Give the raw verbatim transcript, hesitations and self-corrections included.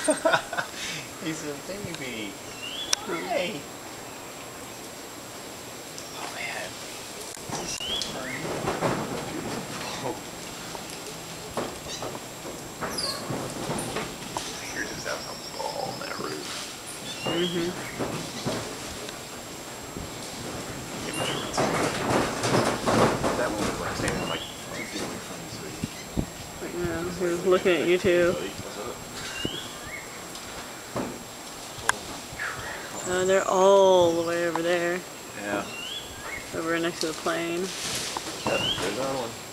He's a baby. Hey. Oh man. This is so fun. Beautiful. Here just have some ball on that roof. Mm-hmm. Get my shorts. That one was like standing like two feet away from me, so Like, no, he was looking at you too. Uh, they're all the way over there. yeah. Over next to the plane. Yep, there's another one.